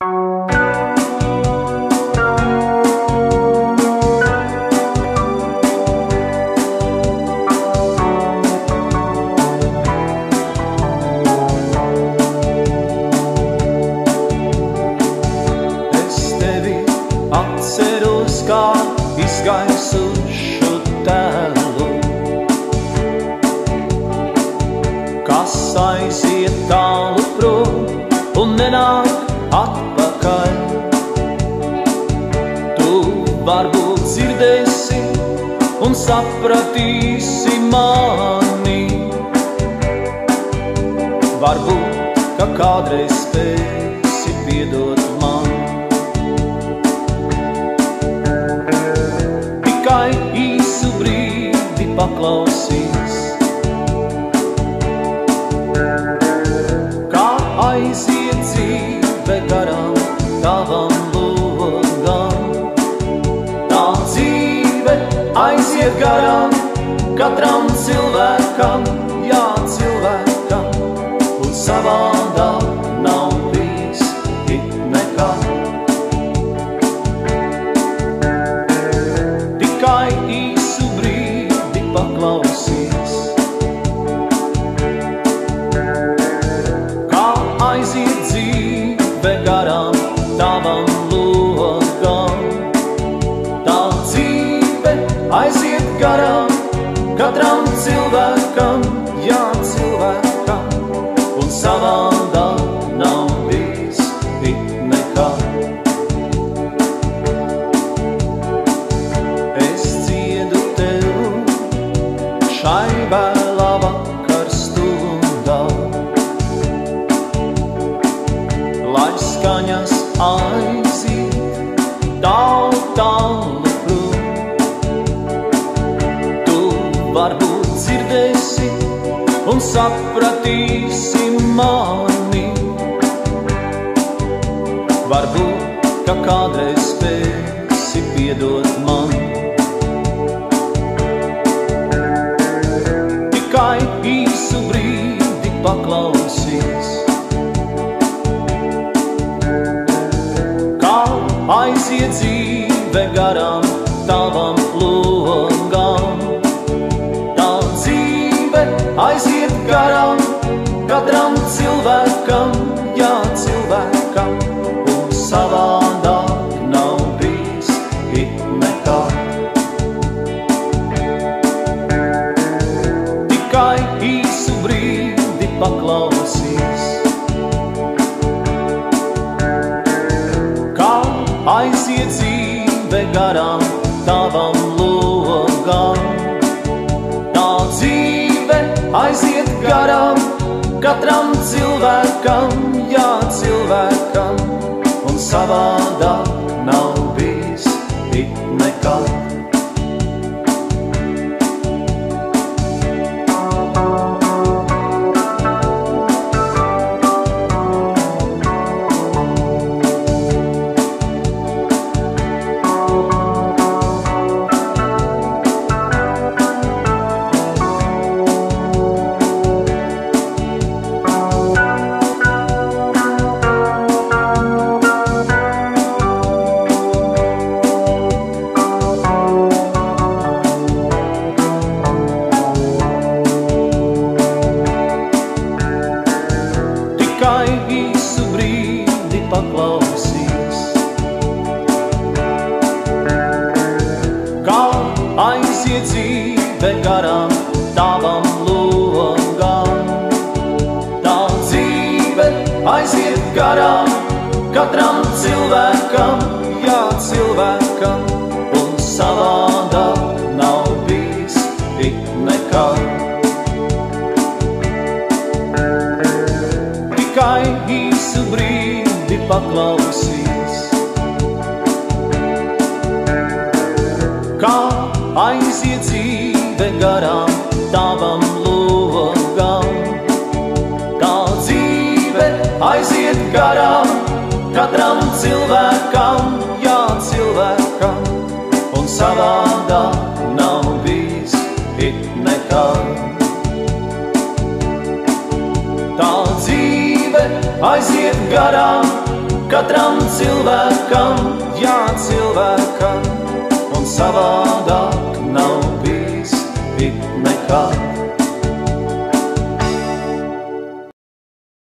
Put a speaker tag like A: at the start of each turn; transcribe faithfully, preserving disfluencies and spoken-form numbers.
A: Atceros, kā izgaisušu tēlu, kas aiziet tālu prom un nenāk atpakaļ. Tu varbūt dzirdēsi un sapratīsi mani, varbūt, ka kādreiz spēsi piedot man. Tikai īsu brīdi paklausīs, kā aiziet dzīve garām tavam logam. Tā dzīve aiziet garām katram cilvēkam, jā, cilvēkam, un savādāk nav bijis it nekad. Tikai īsu brīdi paklausīs, kā aiziet dzīve garām tavam logam. Tā dzīve aiziet garām katram cilvēkam, jā, cilvēkam, un savādāk nav bijis it nekad. Es dziedu tev šai vēlā vakarstundā, lai skaņas aiziet tālu, tālu prom. Tu varbūt dzirdēsi un sapratīsi mani, varbūt, ka kādreiz spēsi piedot man. Tikai īsu brīdi paklausīs, kā aiziet dzīve garām tavam logam. Tā dzīve aiziet garām katram cilvēkam, jā, cilvēkam, un savādāk nav bijis it nekad. Tikai īsu brīdi paklausīs, kā aiziet dzīve garām tavam logam. Tā dzīve aiziet garām katram cilvēkam, jā, cilvēkam, un savādāk nav bijis it nekad. Tikai īsu brīdi paklausīs, kā aiziet dzīve garām tavam logam. Tā dzīve aiziet garām katram cilvēkam, jā, cilvēkam, un savādāk nav bijis it nekad. Tikai īsu brīdi paklausīs, kā aiziet dzīve garām tavam logam. Tā dzīve aiziet garām katram cilvēkam, jā, cilvēkam, un savādāk nav bijis it nekad. Tā dzīve aiziet garām katram cilvēkam, jā, cilvēkam un savā